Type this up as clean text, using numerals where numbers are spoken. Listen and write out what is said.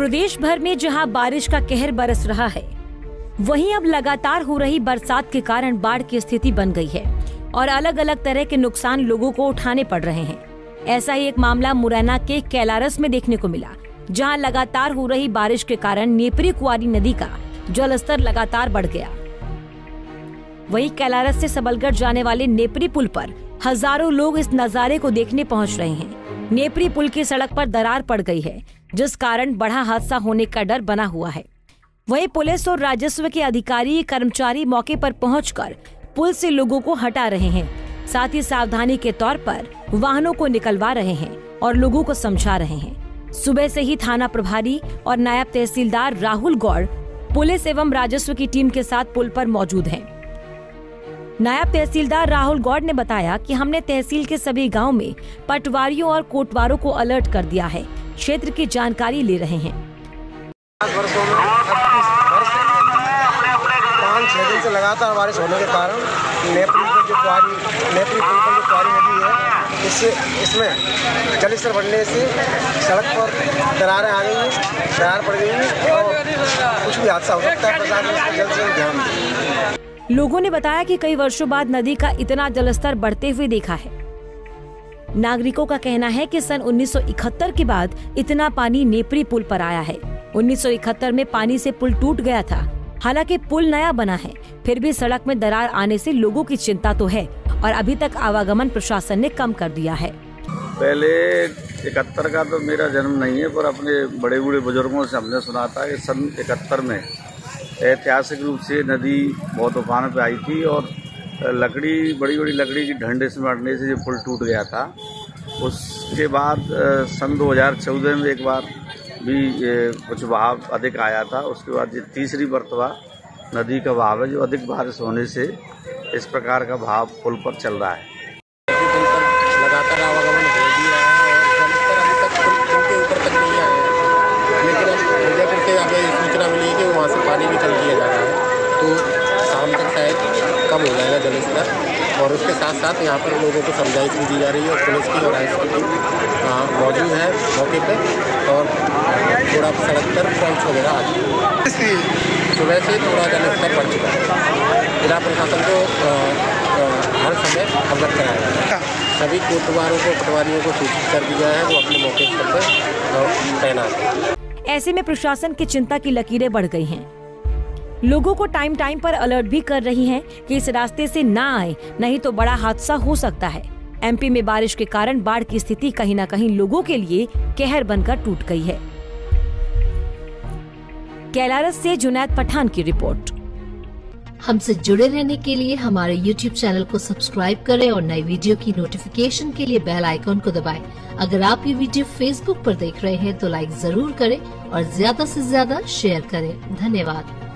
प्रदेश भर में जहां बारिश का कहर बरस रहा है, वहीं अब लगातार हो रही बरसात के कारण बाढ़ की स्थिति बन गई है और अलग अलग तरह के नुकसान लोगों को उठाने पड़ रहे हैं। ऐसा ही एक मामला मुरैना के कैलारस में देखने को मिला, जहां लगातार हो रही बारिश के कारण नेपरी कुआरी नदी का जलस्तर लगातार बढ़ गया। वहीं कैलारस से सबलगढ़ जाने वाले नेपरी पुल पर हजारों लोग इस नजारे को देखने पहुंच रहे हैं। नेपरी पुल की सड़क पर दरार पड़ गई है, जिस कारण बड़ा हादसा होने का डर बना हुआ है। वहीं पुलिस और राजस्व के अधिकारी कर्मचारी मौके पर पहुंचकर पुल से लोगों को हटा रहे हैं, साथ ही सावधानी के तौर पर वाहनों को निकलवा रहे हैं और लोगों को समझा रहे हैं। सुबह से ही थाना प्रभारी और नायब तहसीलदार राहुल गौड़ पुलिस एवं राजस्व की टीम के साथ पुल पर मौजूद हैं। नायब तहसीलदार राहुल गौड़ ने बताया कि हमने तहसील के सभी गांव में पटवारियों और कोटवारों को अलर्ट कर दिया है, क्षेत्र की जानकारी ले रहे हैं। 5-6 दिन से लगातार बारिश होने के कारण नेपरी पुल पर जो कुआरी नदी है, इसमें जलस्तर बढ़ने से सड़क पर दरारें आ गई हैं, दरार पड़ गई है और कुछ भी हादसा हो सकता है। प्रशासन इसको जल्द से जल्द ध्यान दें। लोगों ने बताया कि कई वर्षों बाद नदी का इतना जलस्तर बढ़ते हुए देखा है। नागरिकों का कहना है कि सन 1971 के बाद इतना पानी नेपरी पुल पर आया है। 1971 में पानी से पुल टूट गया था। हालांकि पुल नया बना है, फिर भी सड़क में दरार आने से लोगों की चिंता तो है और अभी तक आवागमन प्रशासन ने कम कर दिया है। पहले 71 का तो मेरा जन्म नहीं है, पर अपने बड़े बूढ़े बुजुर्गों से हमने सुना था कि सन 71 में ऐतिहासिक रूप से नदी बहुत उफान पे आई थी और बड़ी बड़ी लकड़ी की डंडे से मारने से पुल टूट गया था। उसके बाद सन 2014 में एक बार भी कुछ बहाव अधिक आया था। उसके बाद ये तीसरी मर्तबा नदी का बहाव है, जो अधिक बारिश होने से इस प्रकार का बहाव पुल पर चल रहा है। लगातार आवागमन हो भी रहा है और जलस्तर अभी तक पुल के ऊपर तक नहीं आया है, लेकिन अब उदयपुर से हमें सूचना मिली कि वहाँ से पानी निकल दिया जा रहा है, तो शाम तक शायद कम हो जाएगा जलस्तर। और उसके साथ साथ यहाँ पर लोगों को समझाइश भी दी जा रही है और पुलिस की और आईएसपी की टीम मौजूद है मौके पे और थोड़ा सड़क पर पहुँच वगैरह आ गई है। सुबह से थोड़ा जलस्तर बढ़ चुका है। जिला प्रशासन को हर समय अवगत कराया गया है। सभी कोटवारों को पटवारियों को सूचित कर दिया है, वो अपने मौके पर तैनात है। ऐसे में प्रशासन की चिंता की लकीरें बढ़ गई हैं। लोगों को टाइम पर अलर्ट भी कर रही हैं कि इस रास्ते से ना आए, नहीं तो बड़ा हादसा हो सकता है। एमपी में बारिश के कारण बाढ़ की स्थिति कहीं न कहीं लोगों के लिए कहर बनकर टूट गई है। कैलारस से जुनैद पठान की रिपोर्ट। हमसे जुड़े रहने के लिए हमारे YouTube चैनल को सब्सक्राइब करें और नई वीडियो की नोटिफिकेशन के लिए बेल आइकॉन को दबाएं। अगर आप ये वीडियो Facebook पर देख रहे हैं तो लाइक जरूर करें और ज्यादा से ज्यादा शेयर करें। धन्यवाद।